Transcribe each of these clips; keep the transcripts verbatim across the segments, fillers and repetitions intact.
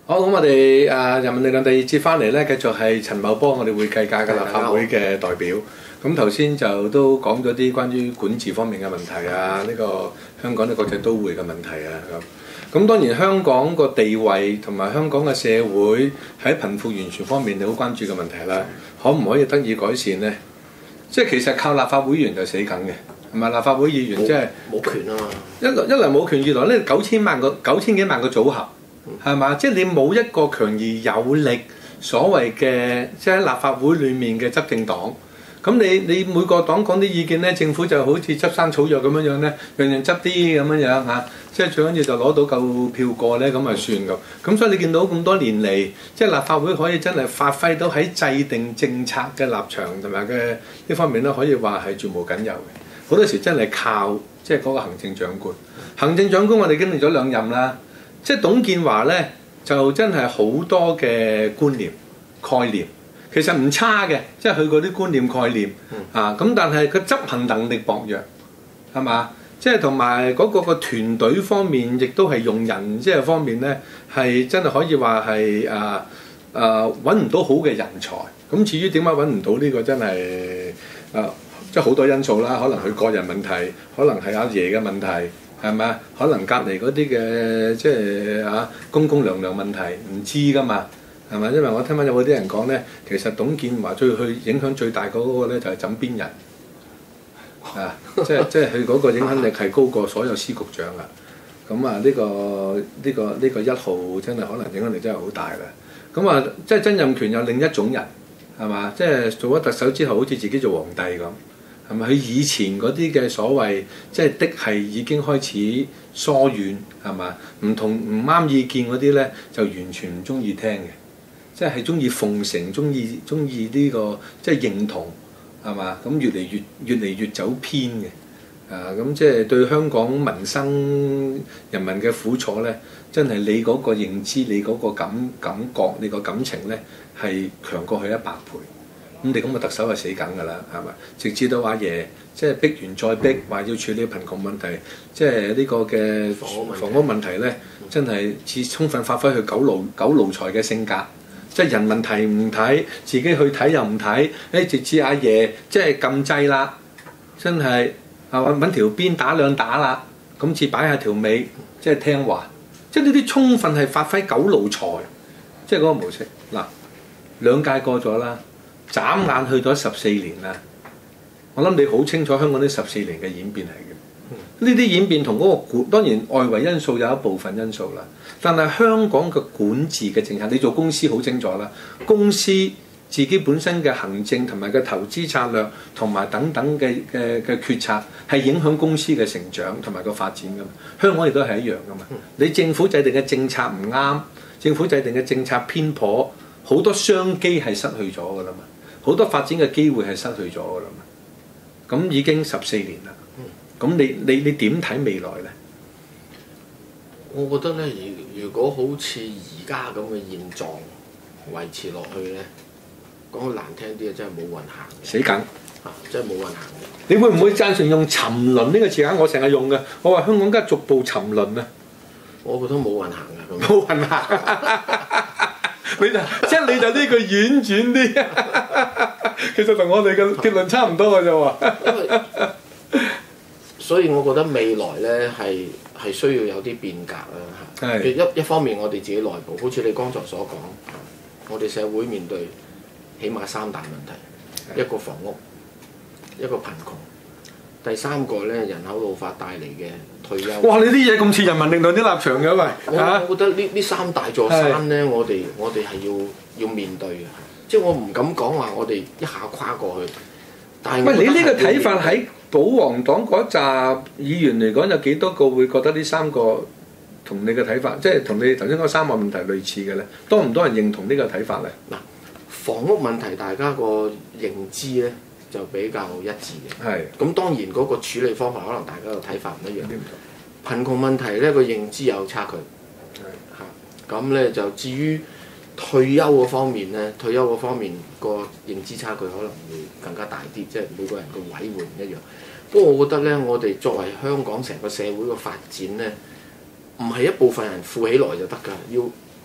好，咁我哋誒人民力量第二節翻嚟咧，繼續係陳茂波，我哋會計界嘅立法會嘅代表。咁頭先就都講咗啲關於管治方面嘅問題啊，呢、這個香港嘅國際都會嘅問題啊咁。咁當然香港個地位同埋香港嘅社會喺貧富懸殊方面，你好關注嘅問題啦，可唔可以得以改善呢？即係其實靠立法會議員就死梗嘅，係咪？立法會議員即係冇權啊嘛。 一來一來冇權，二來呢九千萬個九千幾萬個組合。係嘛？即係你冇一個強而有力所謂嘅，即係喺立法會裡面嘅執政黨。咁你你每個黨講啲意見咧，政府就好似執生草藥咁樣樣咧，樣樣執啲咁樣樣嚇。即係最緊要就攞到夠票過咧，咁咪算咁。咁所以你見到咁多年嚟，即係立法會可以真係發揮到喺制定政策嘅立場同埋嘅呢方面咧，可以話係絕無僅有嘅。好多時真係靠即係嗰個行政長官。行政長官我哋經歷咗兩任啦。即係董建華咧，就真係好多嘅觀念概念，其實唔差嘅，即係佢嗰啲觀念概念、嗯、啊。咁但係佢執行能力薄弱，係嘛？即係同埋嗰個個團隊方面，亦都係用人即係方面咧，係真係可以話係啊啊揾唔到好嘅人才。咁至於點解揾唔到呢個真係啊，即係好多因素啦。可能佢個人問題，可能係阿爺嘅問題。係咪啊？可能隔離嗰啲嘅即係啊公公娘娘問題唔知㗎嘛，係咪？因為我聽聞有啲人講咧，其實董建華最去影響最大嗰個咧就係枕邊人啊，即係即係佢嗰個影響力係高過所有司局長啊。咁啊呢個呢、呢個呢、呢個一號真係可能影響力真係好大啦。咁啊即係曾蔭權有另一種人係嘛？即係做咗特首之後，好似自己做皇帝咁。係咪佢以前嗰啲嘅所謂即係的係已經開始疏遠係嘛？唔同唔啱意見嗰啲咧，就完全唔中意聽嘅，即係係中意奉承，中意中意呢個即係認同係嘛？咁越嚟越越嚟越走偏嘅啊！咁即係對香港民生人民嘅苦楚咧，真係你嗰個認知、你嗰個感感覺、你個感情咧，係強過佢一百倍。咁你咁嘅特首係死梗㗎啦，係咪？直至到阿爺即係逼完再逼，話要處理貧窮問題，即係呢個嘅房屋問題咧，真係至充分發揮佢狗奴狗奴才嘅性格，即係人民提唔睇，自己去睇又唔睇，誒直至阿爺即係禁制啦，真係啊揾揾條邊打兩打啦，咁至擺下條尾，即係聽話，即係呢啲充分係發揮狗奴才，即係嗰個模式。嗱，兩屆過咗啦。眨眼去咗十四年啦，我諗你好清楚香港呢十四年嘅演變係嘅。呢啲演變同嗰個管當然外圍因素有一部分因素啦，但係香港嘅管治嘅政策，你做公司好清楚啦。公司自己本身嘅行政同埋嘅投資策略同埋等等嘅嘅嘅決策係影響公司嘅成長同埋個發展㗎嘛。香港亦都係一樣㗎嘛。你政府制定嘅政策唔啱，政府制定嘅政策偏頗，好多商機係失去咗㗎啦嘛。好多發展嘅機會係失去咗㗎啦嘛，咁已經十四年啦。咁你你你點睇未來咧？ 我覺得咧，如如果好似而家咁嘅現狀維持落去咧，講難聽啲啊，真係冇運行。 死梗啊！真係冇運行嘅。 你會唔會贊成用沉淪呢個詞眼？我成日用嘅，我話香港而家逐步沉淪啊！ 我覺得冇運行嘅。 冇運行。你就即係你就呢句婉轉啲，其實同我哋嘅結論差唔多嘅啫喎。 所以我覺得未來咧係係需要有啲變革啦嚇。一一方面我哋自己內部，好似你剛才所講，我哋社會面對起碼三大問題，一個房屋，一個貧窮，第三個咧人口老化帶嚟嘅退休。哇！你啲嘢咁似人民力量啲立場嘅喂，我我覺得呢呢三大座山咧，我哋我哋係要要面對嘅，即係我唔敢講話我哋一下跨過去。但係喂，你呢個睇法喺保皇黨嗰紮議員嚟講，有幾多個會覺得呢三個同你嘅睇法，即係同你頭先嗰三個問題類似嘅咧？多唔多人認同呢個睇法咧？ 嗱，房屋問題大家個認知咧就比較一致嘅。係。咁當然嗰個處理方法可能大家嘅睇法唔一樣。貧窮問題咧個認知有差距。係。嚇，咁咧就至於退休嗰方面咧，退休嗰方面個認知差距可能會更加大啲，即係每個人個位會唔一樣。不過我覺得咧，我哋作為香港成個社會嘅發展咧，唔係一部分人富起來就得㗎，要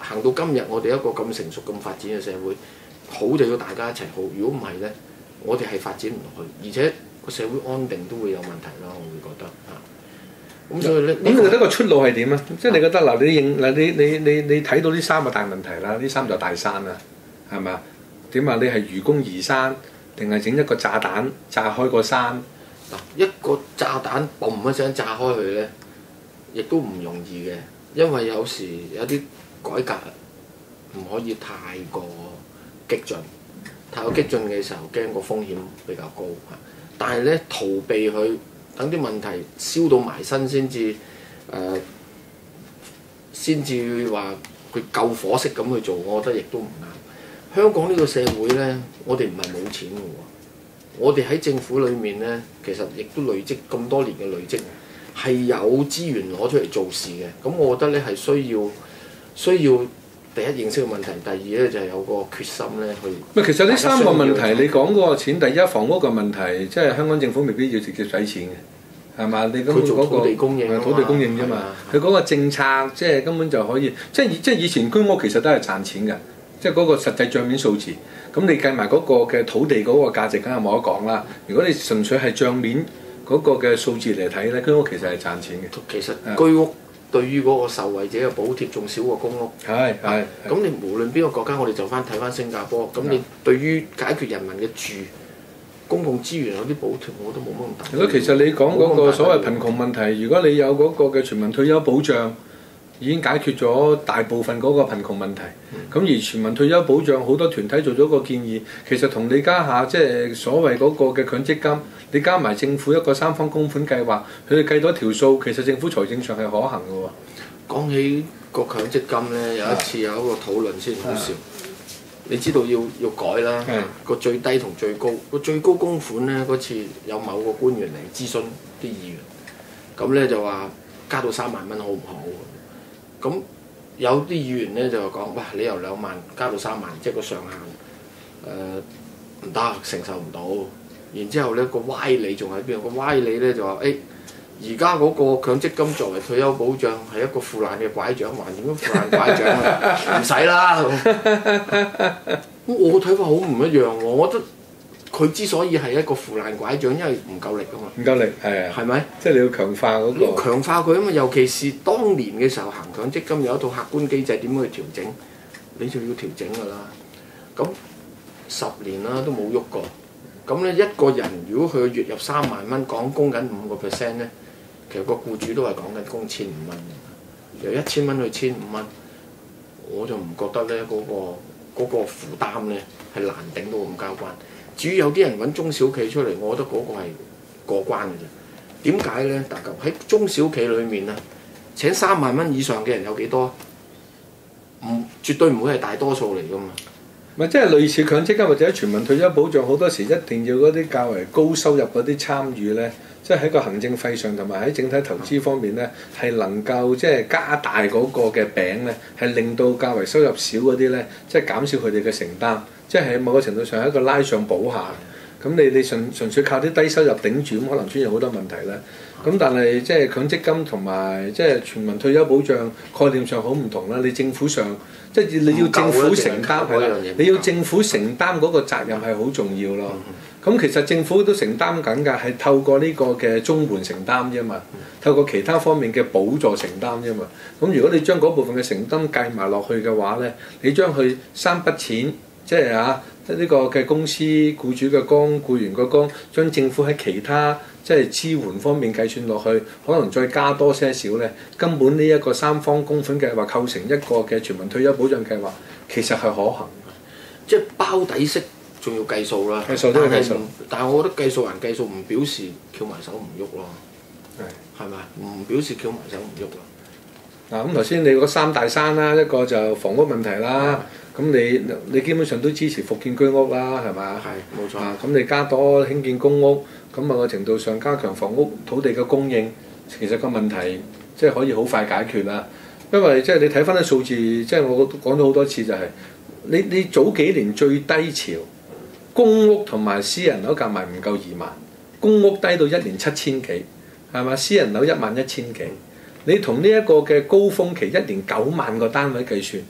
行到今日，我哋一個咁成熟、咁發展嘅社會，好就要大家一齊好。如果唔係咧，我哋係發展唔落去，而且個社會安定都會有問題啦。我會覺得啊。咁所以咧， 咁你覺得個出路係點啊？即係你覺得嗱，你認嗱你你你你睇到呢三個大問題啦，呢三座大山啊，係咪啊？點啊？你係愚公移山，定係整一個炸彈炸開個山？ 嗱，一個炸彈嘣一聲炸開佢咧，亦都唔容易嘅，因為有時有啲改革唔可以太過激進，太過激進嘅時候驚個風險比較高。但係咧，逃避佢。等啲問題燒到埋身先至誒，先至話佢救火式咁去做，我覺得亦都唔啱。香港呢個社會呢，我哋唔係冇錢嘅喎，我哋喺政府裏面呢，其實亦都累積咁多年嘅累積，係有資源攞出嚟做事嘅。咁我覺得呢係需要需要第一認識嘅問題，第二呢就係有個決心呢去。唔係， 其實呢三個問題，你講嗰個錢，第一房屋嘅問題，即係香港政府未必要直接使錢嘅。係嘛？你根本嗰個土地供應， 土地供應啫嘛。佢嗰個政策即係根本就可以，即係即係以前居屋其實都係賺錢嘅，即係嗰個實際帳面數字。咁你計埋嗰個嘅土地嗰個價值，梗係冇得講啦。如果你純粹係帳面嗰個嘅數字嚟睇咧，居屋其實係賺錢嘅。 其實居屋對於嗰個受惠者嘅補貼仲少過公屋。 係係。 咁你無論邊個國家，我哋就翻睇翻新加坡。咁你對於解決人民嘅住公共資源有啲補貼，我都冇乜咁大。 如果其實你講嗰個所謂貧窮問題，如果你有嗰個嘅全民退休保障，已經解決咗大部分嗰個貧窮問題。咁、嗯、而全民退休保障好多團體做咗個建議，其實同你家下即係所謂嗰個嘅強積金，你加埋政府一個三方供款計劃，佢哋計咗條數，其實政府財政上係可行嘅喎。 講起個強積金呢，有一次有一個討論先好笑。你知道要要改啦，個最低同最高，個最高供款呢，嗰次有某個官員嚟諮詢啲議員，咁呢就話加到三萬蚊好唔好？咁有啲議員呢就講：哇！你由兩萬加到三萬，即係個上限，誒唔得，承受唔到。然之後呢個歪理仲喺邊？個歪理呢就話：誒而家嗰個強積金作為退休保障係一個腐爛嘅拐杖，還點樣腐爛拐杖啊？唔使啦。咁我個睇法好唔一樣喎，我覺得佢之所以係一個腐爛拐杖，因為唔夠力啊嘛。 唔夠力係啊。係咪？即係你要強化嗰個。你要強化佢啊嘛，尤其是當年嘅時候行強積金有一套客觀機制，點樣去調整，你就要調整㗎啦。咁十年啦都冇喐過，咁咧一個人如果佢月入三萬蚊，講供緊五個 percent 咧，其實個僱主都係講緊供千五蚊，由一千蚊去千五蚊，我就唔覺得咧嗰個。嗰個負擔咧係難頂到咁交關。至於有啲人揾中小企出嚟，我覺得嗰個係過關嘅啫。點解咧？大家喺中小企裏面啊，請三萬蚊以上嘅人有幾多？唔絕對唔會係大多數嚟㗎嘛。咪即係類似強積金或者全民退休保障，好多時一定要嗰啲較為高收入嗰啲參與咧，即係喺個行政費上同埋喺整體投資方面咧，係能夠即係加大嗰個嘅餅咧，係令到較為收入少嗰啲咧，即係減少佢哋嘅承擔，即係喺某個程度上係一個拉上補下。咁你你純純粹靠啲低收入頂住，咁可能出現好多問題啦。咁但係即係強積金同埋即係全民退休保障概念上好唔同啦。你政府上即係你要政府承擔係啦，你要政府承擔嗰個責任係好重要咯。咁、嗯、其實政府都承擔緊㗎，係透過呢個嘅綜援承擔啫嘛，透過其他方面嘅補助承擔啫嘛。咁如果你將嗰部分嘅承擔計埋落去嘅話咧，你將佢三筆錢即係啊呢個嘅公司僱主嘅工、僱員嘅工，將政府喺其他即係支援方面計算落去，可能再加多些少咧，根本呢一個三方供款計劃構成一個嘅全民退休保障計劃，其實係可行嘅，即係包底式，仲要計數啦。計數都要計數，但係我覺得計數還計數，唔表示翹埋手唔喐咯。係係咪？唔表示翹埋手唔喐咯。嗱咁頭先你嗰三大山啦，一個就房屋問題啦。咁你你基本上都支持復建居屋啦，係咪？係，冇錯。咁、啊、你加多興建公屋，咁某個程度上加強房屋土地嘅供應，其實個問題即係可以好快解決啦。因為即係你睇翻啲數字，即係我講咗好多次就係、是，你你早幾年最低潮，公屋同埋私人樓夾埋唔夠二萬，公屋低到一年七千幾，係嘛？私人樓一萬一千幾，你同呢一個嘅高峰期一年九萬個單位計算。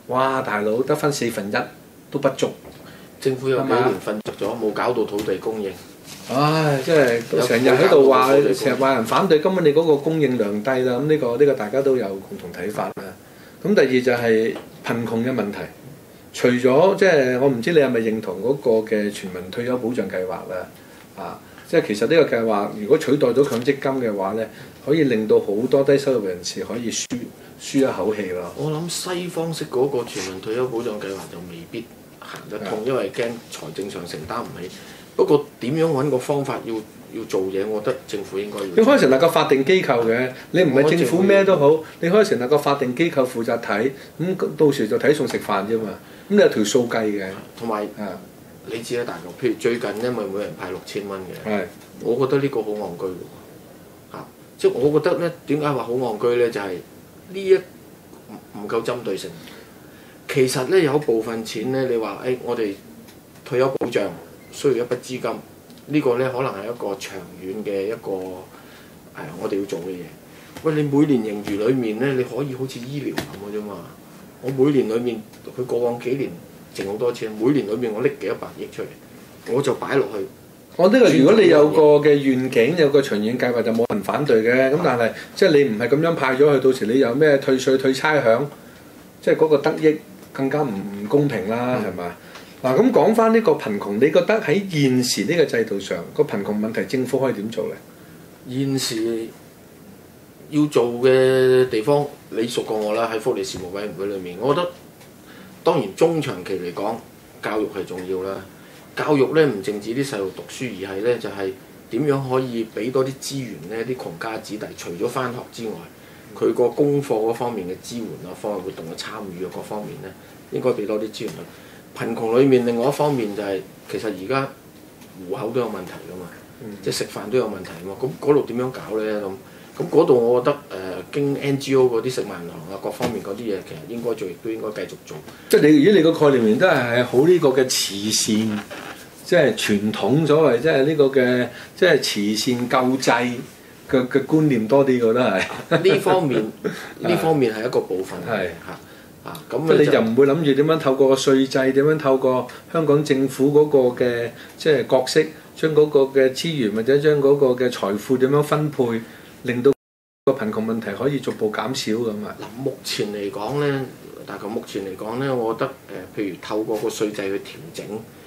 哇！大佬得翻四分一都不足。 政府有幾年瞓着咗，冇搞到土地供應。 唉，即係成日喺度話，成日話人反對，根本你嗰個供應量低啦。咁呢個呢個大家都有共同睇法啦。咁第二就係貧窮嘅問題。除咗即係我唔知你係咪認同嗰個嘅全民退休保障計劃啦？啊，即係其實呢個計劃如果取代咗強積金嘅話咧，可以令到好多低收入人士可以舒舒一口氣咯。 我諗西方式嗰個全民退休保障計劃就未必行得通，因為驚財政上承擔唔起。不過點樣揾個方法要要做嘢，我覺得政府應該要。你可以成立個法定機構嘅，你唔係政府咩都好，你可以成立個法定機構負責睇，咁到時就睇餸食飯啫嘛。咁你有條數計嘅。 同埋啊， 你知啦，大陸譬如最近因為每人派六千蚊嘅， 係， 我覺得呢個好戇居喎。嚇，即係我覺得咧，點解話好戇居咧？就係呢一唔唔夠針對性。其實咧有部分錢咧，你話誒、哎，我哋退休保障需要一筆資金，這個、呢個咧可能係一個長遠嘅一個誒、哎，我哋要做嘅嘢。喂，你每年盈餘裡面咧，你可以好似醫療咁嘅啫嘛。我每年裡面，佢過往幾年剩好多錢，每年裡面我拎幾多百億出嚟，我就擺落去。 我呢個如果你有個嘅願景，有個長遠計劃，就冇人反對嘅。咁但係即係你唔係咁樣派咗去，到時你有咩退稅退差餉，即係嗰個得益更加唔唔公平啦，係咪？嗱，咁講翻呢個貧窮，你覺得喺現時呢個制度上，個貧窮問題政府可以點做咧？ 現時要做嘅地方，你熟過我啦，喺福利事務委員會裏面，我覺得當然中長期嚟講，教育係重要啦。教育咧唔淨止啲細路讀書，而係咧就係點樣可以俾多啲資源咧，啲窮家子弟除咗返學之外，佢個功課嗰方面嘅支援啊、課外活動嘅參與啊各方面咧，應該俾多啲資源。貧窮裏面另外一方面就係、是、其實而家戶口都有問題㗎嘛，嗯、即係食飯都有問題㗎嘛。咁嗰度點樣搞咧？咁咁嗰度我覺得誒、呃、經 N G O 嗰啲食物銀行啊各方面嗰啲嘢，其實應該做，亦都應該繼續做。即係你如果你個概念都係係好呢個嘅慈善，即係傳統所謂即係呢個嘅即係慈善救濟嘅嘅觀念多啲，覺得係呢方面呢方面係一個部分係嚇。啊，咁即係你就唔會諗住點樣透過個稅制，點樣透過香港政府嗰個嘅即係角色，將嗰個嘅資源或者將嗰個嘅財富點樣分配，令到個貧窮問題可以逐步減少咁啊！ 嗱，目前嚟講咧，大概目前嚟講咧，我覺得誒、呃，譬如透過個稅制去調整，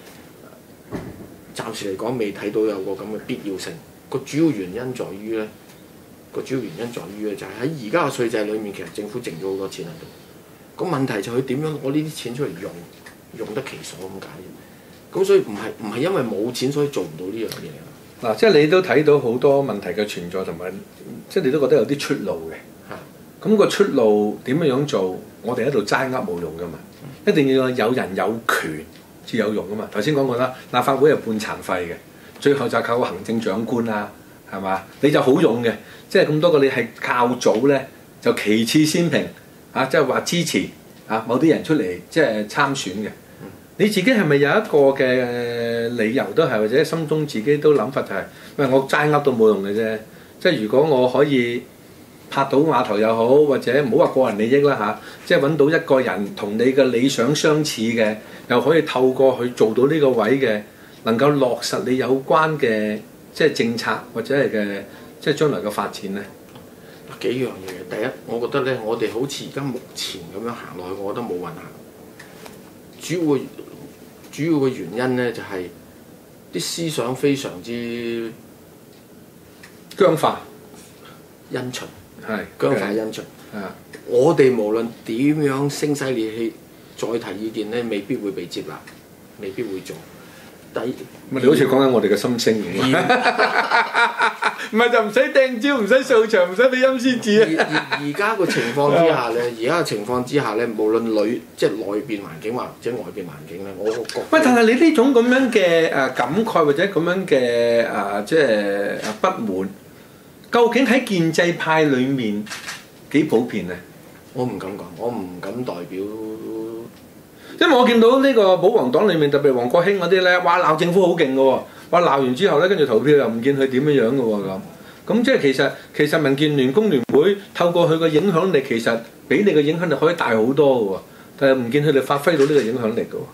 暫時嚟講未睇到有個咁嘅必要性。個主要原因在於咧，個主要原因在於咧，就係喺而家嘅稅制裏面，其實政府剩咗好多錢喺度。個問題就係點樣攞呢啲錢出嚟用，用得其所咁解嘅。咁所以唔係唔係因為冇錢所以做唔到呢樣嘢。 嗱、啊，即係你都睇到好多問題嘅存在，同埋即係你都覺得有啲出路嘅。嚇的，咁個出路點樣樣做？我哋喺度齋噏冇用噶嘛，嗯、一定要有人有權至有用噶嘛。頭先講過啦，立法會係半殘廢嘅，最後就靠個行政長官啦，係嘛？你就好用嘅，即係咁多個你係靠組咧，就其次先評。啊，即係話支持啊某啲人出嚟即係參選嘅，嗯、你自己係咪有一個嘅理由都係，或者心中自己都諗法就係、是，喂我齋噏都冇用嘅啫。即係如果我可以拍到碼頭又好，或者唔好話個人利益啦嚇、啊，即係揾到一個人同你嘅理想相似嘅，又可以透過去做到呢個位嘅，能夠落實你有關嘅即係政策或者係嘅即係將來嘅發展咧。 幾樣嘢，第一，我覺得咧，我哋好似而家目前咁樣行落去，我覺得冇運行。主要主要嘅原因咧，就係、是、啲思想非常之僵化、 因循， 係僵化因循。 係我哋無論點樣聲嘶力氣，再提意見咧，未必會被接納，未必會做。第二， 咪你好似講緊我哋嘅心聲咁啊！唔係就唔使掟蕉，唔使掃場，唔使俾陰司紙啊！ 而而家個情況之下咧，而家嘅情況之下咧，無論裏即係內邊環境或者外邊環境咧，我覺得喂，但係你呢種咁樣嘅誒感慨或者咁樣嘅誒即係誒不滿，究竟喺建制派裡面幾普遍咧？ 我唔敢講，我唔敢代表。 因為我見到呢個保皇黨裏面，特別黃國興嗰啲咧，話鬧政府好勁嘅喎，話鬧完之後咧，跟住投票又唔見佢點樣樣嘅喎咁。咁即係其實其實民建聯、工聯會透過佢嘅影響力，其實比你嘅影響力可以大好多嘅喎。 但係唔見佢哋發揮到呢個影響力嘅喎。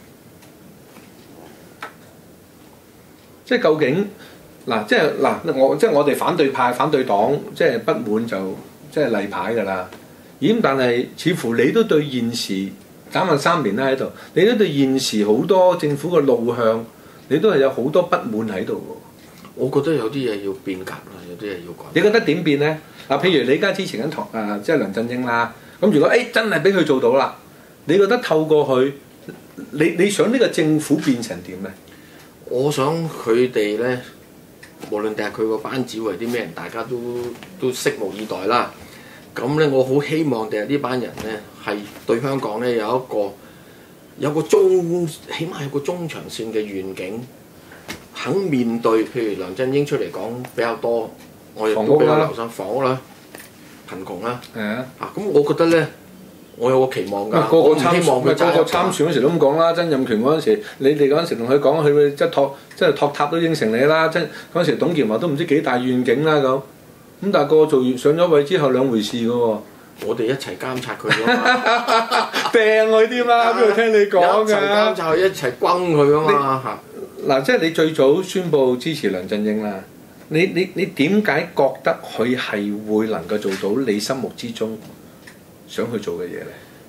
即係究竟嗱，即係嗱，我即係我哋反對派、反對黨，即係不滿就即係例牌㗎啦。咦？但係似乎你都對現時減慢三年啦喺度，你都對現時好多政府嘅路向，你都係有好多不滿喺度喎。 我覺得有啲嘢要變革啦，有啲嘢要改。 你覺得點變咧？嗱，譬如你而家支持緊唐誒，即係梁振英啦。咁如果誒、哎、真係俾佢做到啦，你覺得透過佢，你你想呢個政府變成點咧？ 我想佢哋咧，無論第日佢個班子為啲咩人，大家都都拭目以待啦。咁咧，我好希望第日呢班人咧係對香港咧有一個有個中，起碼有個中長線嘅願景，肯面對。譬如梁振英出嚟講比較多，我亦都比較留心房屋啦、貧窮啦。係啊。啊，咁我覺得咧。我有個期望㗎， 個個我唔希望佢個個參選嗰時都咁講啦。曾蔭權嗰陣時，你哋嗰陣時同佢講，佢會即係托即係托塔都應承你啦。真嗰陣時，董建華都唔知幾大願景啦咁。咁但係個個做完上咗位之後兩回事㗎喎。 我哋一齊監察佢㗎嘛， 掟佢啲嘛，邊度聽你講㗎？ 一齊監察佢，一齊轟佢㗎嘛。 嗱，即係你最早宣布支持梁振英啦。你你你點解覺得佢係會能夠做到你心目之中想去做嘅嘢咧？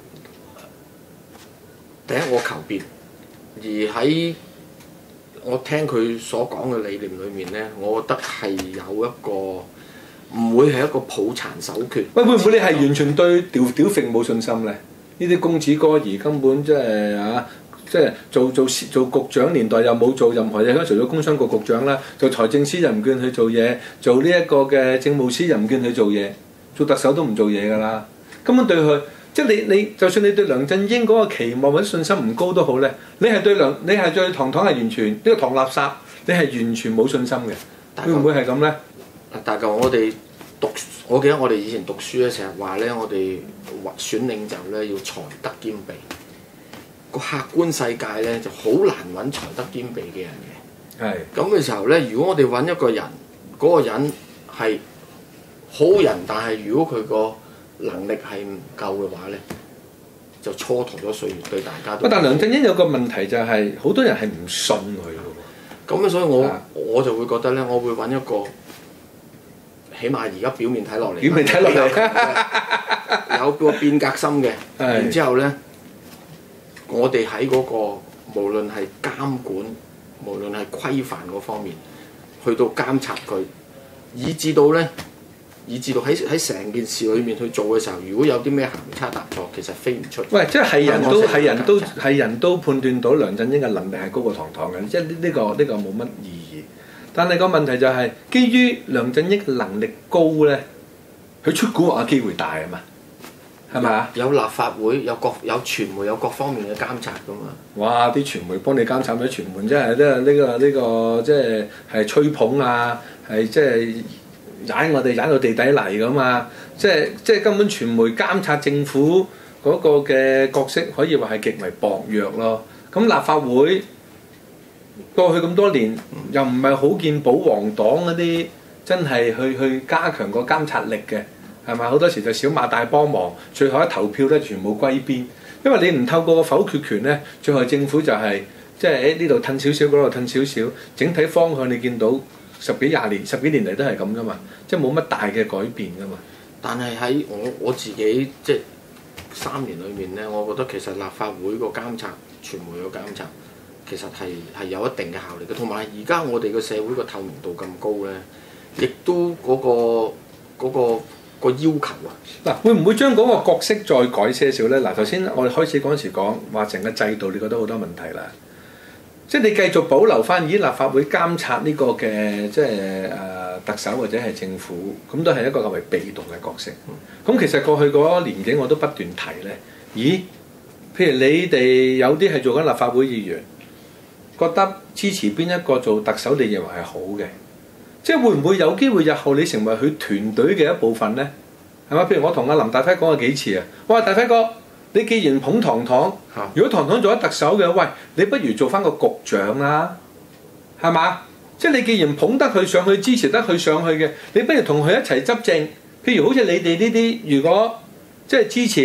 第一，我求變，而喺我聽佢所講嘅理念裏面咧，我覺得係有一個唔會係一個抱殘守缺。 喂，會唔會你係完全對屌屌揈冇信心咧？呢啲公子哥兒根本即係啊，即係做做做局長年代又冇做任何嘢，除咗工商局局長啦，做財政司又唔見佢做嘢，做呢一個嘅政務司又唔見佢做嘢，做特首都唔做嘢㗎啦。根本對佢，即係你你，就算你對梁振英嗰個期望或者信心唔高都好咧，你係對梁，你係對唐唐係完全呢、呢個唐垃圾，你係完全冇信心嘅。會唔會係咁咧？ 大嚿我哋讀，我記得我哋以前讀書咧，成日話咧，我哋選領袖咧要才德兼備。個客觀世界咧就好難揾才德兼備嘅人嘅。係。咁嘅時候咧，如果我哋揾一個人，嗰、嗰個人係好人，但係如果佢個能力係唔夠嘅話咧，就蹉跎咗歲月，對大家都。但梁振英有個問題就係、是，好多人係唔信佢嘅喎。咁所以我、啊、我就會覺得咧，我會揾一個，起碼而家表面睇落嚟，表面睇落嚟有個變革心嘅。然之後咧，我哋喺嗰個無論係監管，無論係規範嗰方面，去到監察佢，以至到咧。以至到喺喺成件事裏面去做嘅時候，如果有啲咩行差踏錯，其實飛唔出。喂，即係係人都係人都係人都判斷到梁振英嘅能力係高過唐唐嘅，即係呢呢個呢、呢個冇乜意義。但係個問題就係、是，基於梁振英嘅能力高咧，佢出蠱惑嘅機會大啊嘛，係咪啊？有立法會，有各有傳媒，有各方面嘅監察噶嘛。哇！啲傳媒幫你監察，啲傳媒真係咧呢個呢、呢個即係係吹捧啊，係即係。踩我哋踩到地底泥㗎嘛，即係即係根本傳媒監察政府嗰個嘅角色可以話係極為薄弱咯。咁立法會過去咁多年又唔係好見保皇黨嗰啲真係去去加強個監察力嘅，係咪？好多時就小馬大幫忙，最後一投票咧全部歸邊，因為你唔透過個否決權咧，最後政府就係、是、即係喺呢度褪少少，嗰度褪少少，整體方向你見到。十幾廿年、十幾年嚟都係咁噶嘛，即係冇乜大嘅改變噶嘛。但係喺我我自己即係三年裏面咧，我覺得其實立法會個監察、傳媒個監察，其實係係有一定嘅效力嘅。同埋而家我哋個社會個透明度咁高咧，亦都嗰、嗰個嗰、嗰個嗰個要求啊。嗱，會唔會將嗰個角色再改些少咧？嗱，頭先我哋開始嗰陣時講話成個制度，你覺得好多問題啦。即係你繼續保留翻以立法會監察呢個嘅即係誒、呃、特首或者係政府，咁都係一個較為被動嘅角色。咁、嗯、其實過去嗰年幾我都不斷提咧，咦？譬如你哋有啲係做緊立法會議員，覺得支持邊一個做特首，你認為係好嘅？即係會唔會有機會日後你成為佢團隊嘅一部分咧？係嘛？譬如我同阿林大輝講過幾次啊，我話大輝哥。你既然捧唐唐，如果唐唐做咗特首嘅，喂，你不如做翻個局長啦，係嘛？即係你既然捧得佢上去，支持得佢上去嘅，你不如同佢一齊執政。譬如好似你哋呢啲，如果即係支持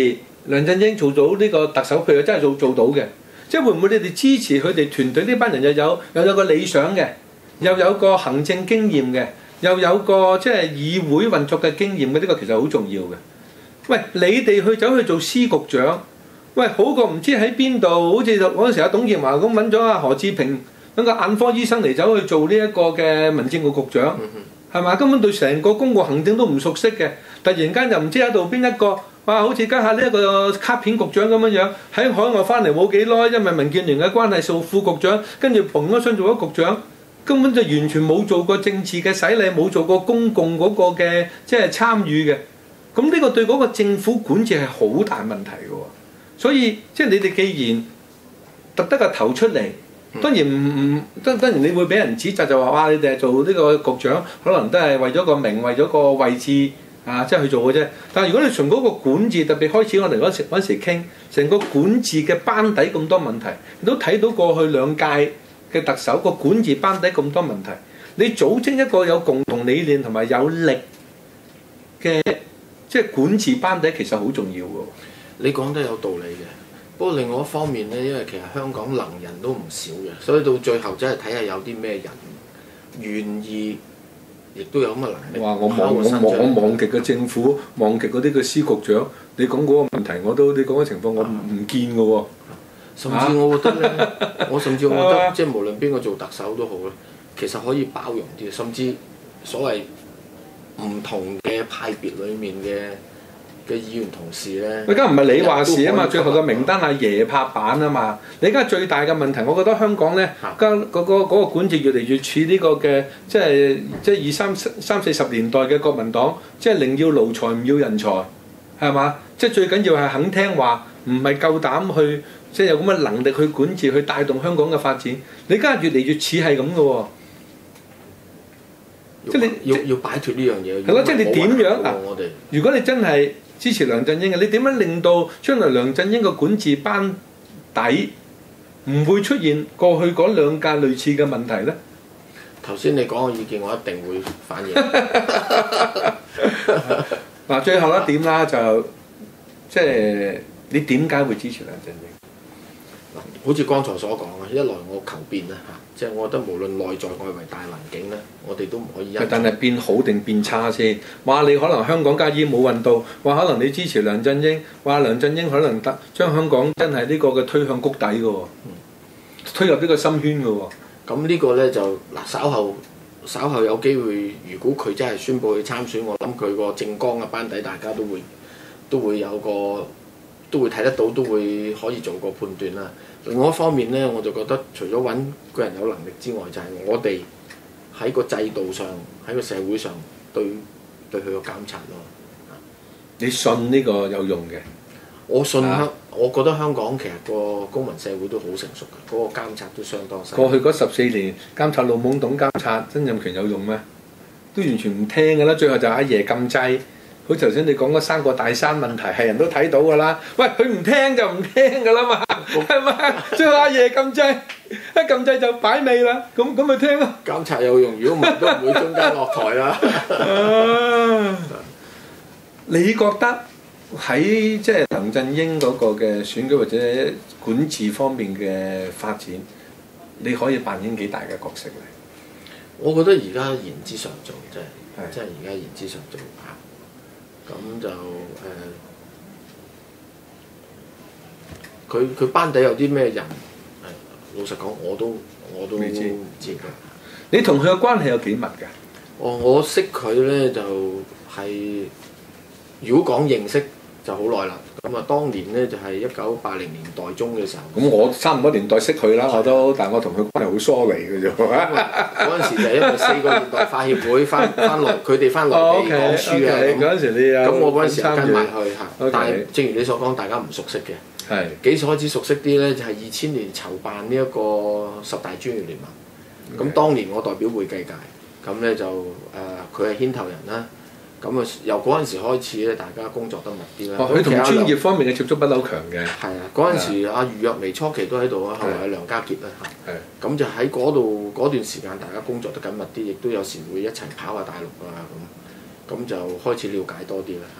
梁振英做到呢個特首，佢又真係做做到嘅。即係會唔會你哋支持佢哋團隊呢班人又有又有個理想嘅，又有個行政經驗嘅，又有個即係議會運作嘅經驗嘅？呢個其實好重要嘅。喂，你哋去走去做司局長，喂，好過唔知喺邊度，好似嗰陣時阿董建華咁揾咗阿何志平揾個眼科醫生嚟走去做呢一個嘅民政局局長，係嘛？根本對成個公共行政都唔熟悉嘅，突然間又唔知喺度邊一個。哇！好似家下呢一個卡片局長咁樣樣，喺海外翻嚟冇幾耐，因為民建聯嘅關係做副局長，跟住砰一聲做咗局長，根本就完全冇做過政治嘅洗禮，冇做過公共嗰個嘅即係參與嘅。咁呢個對嗰個政府管治係好大問題嘅喎。所以即係你哋既然突得個頭出嚟，當然唔唔，當當然你會俾人指責就話哇，你哋係做呢個局長，可能都係為咗個名，為咗個位置。啊，即係去做嘅啫。但係如果你從嗰個管治，特別開始我哋嗰時嗰時傾，成個管治嘅班底咁多問題，你都睇到過去兩屆嘅特首個管治班底咁多問題。你組織一個有共同理念同埋有力嘅即係管治班底，其實好重要㗎。 你講得有道理嘅。不過另外一方面咧，因為其實香港能人都唔少嘅，所以到最後真係睇下有啲咩人願意。亦都有咁嘅能力。 哇！我望我望我望極嘅政府，望極嗰啲嘅司局長，你講嗰個問題，我都你講嘅情況，我唔唔見嘅喎。 甚至我覺得咧，我甚至我覺得即係無論邊個做特首都好啦，其實可以包容啲，甚至所謂唔同嘅派別裡面嘅嘅議員同事咧。而家唔係你話事啊嘛，最後個名單阿爺拍板啊嘛。你而家最大嘅問題，我覺得香港咧，而家嗰個嗰個管治越嚟越似呢個嘅，即係即係二三三四十年代嘅國民黨，即係寧要奴才唔要人才，係嘛？即係最緊要係肯聽話，唔係夠膽去，即係有咁嘅能力去管治，去帶動香港嘅發展。你而家越嚟越似係咁嘅喎。即係你要要擺脱呢樣嘢。係咯，即係你點樣嗱？如果你真係支持梁振英嘅，你點樣令到將來梁振英嘅管治班底唔會出現過去嗰兩屆類似嘅問題咧？頭先你講嘅意見，我一定會反映。嗱，最後一點啦，就即係你點解會支持梁振英？好似剛才所講啊，一來我求變啦嚇，即係我覺得無論內在外圍大環境咧，我哋都唔可以因。但係變好定變差先？話你可能香港家已經冇運到，話可能你支持梁振英，話梁振英可能得將香港真係呢個嘅推向谷底嘅喎，嗯、推入呢個深圈嘅喎。咁呢個咧就嗱稍後稍後有機會，如果佢真係宣布去參選，我諗佢個政綱嘅班底大家都會都會有個都會睇得到，都會可以做個判斷啦。另外一方面咧，我就覺得除咗揾個人有能力之外，就係、是、我哋喺個制度上，喺個社會上對對佢個監察咯。你信呢個有用嘅？我信香，啊、我覺得香港其實個公民社會都好成熟嘅，嗰、那個監察都相當細。過去嗰十四年監察老懵懂監察曾蔭權有用咩？都完全唔聽㗎啦，最後就阿爺禁制。好似頭先你講嗰三個大山問題，係人都睇到㗎啦。喂，佢唔聽就唔聽㗎啦嘛，係咪？最後阿爺禁制，一禁制就擺尾啦。咁咁咪聽咯。監察有用，如果唔係都唔會中間落台啦。啊、你覺得喺即係梁振英嗰個嘅選舉或者管治方面嘅發展，你可以扮演幾大嘅角色咧？我覺得而家言之尚早，真係，即係而家言之尚早嚇。咁就誒，佢、呃、佢班底有啲咩人？誒，老實講，我都我都唔知嘅。你同佢嘅關係有幾密㗎？哦，我識佢咧就係、是，如果講認識就好耐啦。咁啊，當年咧就係一九八零年代中嘅時候。咁我差唔多年代識佢啦，我都，但係我同佢關係好疏離嘅啫。嗰陣時就係因為四個年代化協會翻翻來，佢哋翻內地講書啊。嗰陣時你啊，咁我嗰陣時跟埋去嚇。但係正如你所講，大家唔熟悉嘅。係。幾時開始熟悉啲咧？就係二千年籌辦呢一個十大專業聯盟。咁當年我代表會計界，咁咧就誒佢係牽頭人啦。咁啊，由嗰陣時開始咧，大家工作得密啲啦。佢同專業方面嘅接觸不嬲強嘅。係啊，嗰陣時阿余若薇初期都喺度啊，後來阿梁家傑啦嚇。係。咁就喺嗰度嗰段時間，大家工作得緊密啲，亦都有時會一齊跑下大陸啊咁。咁就開始了解多啲啦嚇。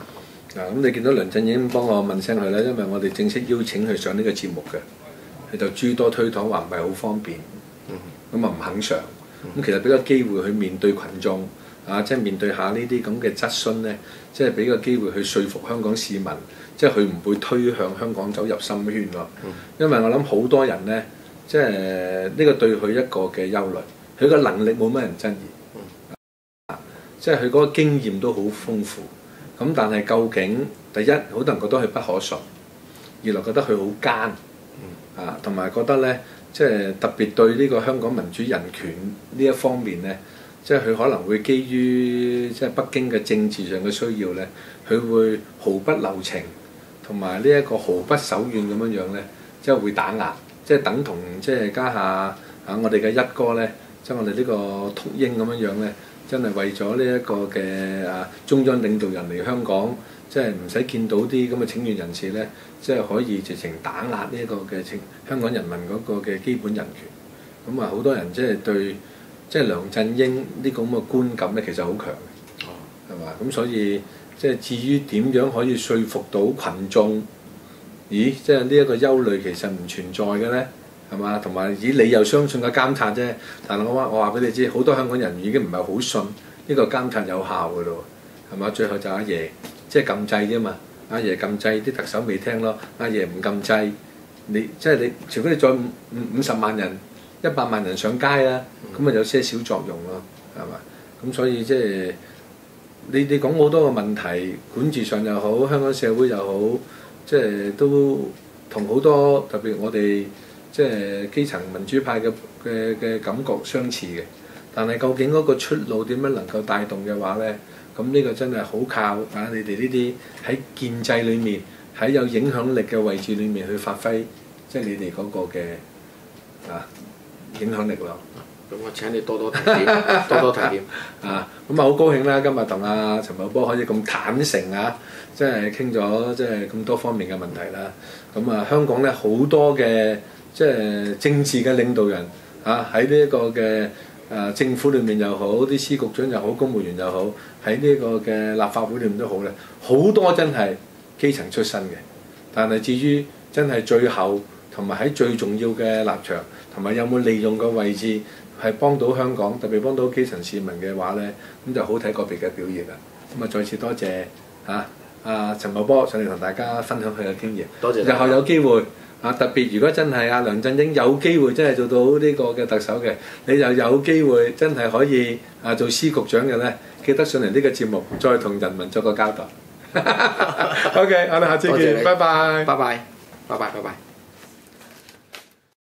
啊，咁你見到梁振英幫我問聲佢啦，因為我哋正式邀請佢上呢個節目嘅，佢就諸多推搪話唔係好方便，咁啊唔肯上。咁其實俾個機會去面對群眾，啊，即係面對下呢啲咁嘅質詢咧，即係俾個機會去說服香港市民，即係佢唔會推向香港走入深圈咯。因為我諗好多人咧，即係呢個對佢一個嘅憂慮，佢個能力冇乜人質疑，啊，即係佢嗰個經驗都好豐富。咁但係究竟第一，好多人覺得佢不可信；二來覺得佢好奸，啊，同埋覺得咧，即係特別對呢個香港民主人權呢一方面咧，即係佢可能會基於即係北京嘅政治上嘅需要咧，佢會毫不留情，同埋呢一個毫不手軟咁樣樣咧，即係會打壓，即係等同即係家下啊我哋嘅一哥咧，即係我哋呢個禿鷹咁樣樣咧。真係為咗呢一個嘅啊中央領導人嚟香港，即係唔使見到啲咁嘅請願人士咧，即係可以直情打壓呢一個嘅請香港人民嗰個嘅基本人權。咁啊，好多人即係對即係梁振英呢個咁嘅觀感咧，其實好強嘅，係嘛？咁所以即係至於點樣可以說服到群眾，咦？即係呢一個憂慮其實唔存在嘅咧？係嘛？同埋以你又相信個監察啫，但係我話我話俾你知，好多香港人已經唔係好信呢個監察有效嘅咯，係嘛？最後就阿爺即係撳掣啫嘛，阿爺撳掣，啲特首未聽咯，阿爺唔撳掣，你即係你，除非你再五五十萬人、一百萬人上街啦，咁啊有些少作用咯，係嘛？咁所以即係你你講好多個問題，管治上又好，香港社會又好，即係都同好多特別我哋。即係基層民主派嘅嘅嘅感覺相似嘅，但係究竟嗰個出路點樣能夠帶動嘅話咧？咁呢個真係好靠啊！你哋呢啲喺建制裏面，喺有影響力嘅位置裏面去發揮，即係你哋嗰個嘅啊影響力咯。 咁我請你多多提點，多多提點啊！咁啊好高興啦！今日同阿陳茂波可以咁坦誠啊，即係傾咗即係咁多方面嘅問題啦。咁啊香港咧好多嘅。即係政治嘅領導人嚇，喺呢一個嘅誒、呃、政府裏面又好，啲司局長又好，公務員又好，喺呢個嘅立法會裏面都好咧，好多真係基層出身嘅。但係至於真係最後同埋喺最重要嘅立場，同埋有冇利用個位置係幫到香港，特別幫到基層市民嘅話咧，咁就好睇個別嘅表現啦。咁啊，再次多謝嚇阿陳茂波上嚟同大家分享佢嘅經驗。 多謝。 日後有機會。啊！特別如果真係阿梁振英有機會真係做到呢個嘅特首嘅，你就有機會真係可以啊做司局長嘅咧，記得上嚟呢個節目，再同人民作個交代。OK，我哋下次見，拜拜， 拜拜，拜拜，拜拜。